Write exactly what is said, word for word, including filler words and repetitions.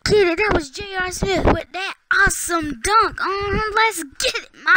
Get it. That was J R. Smith with that awesome dunk. Uh, let's get it, my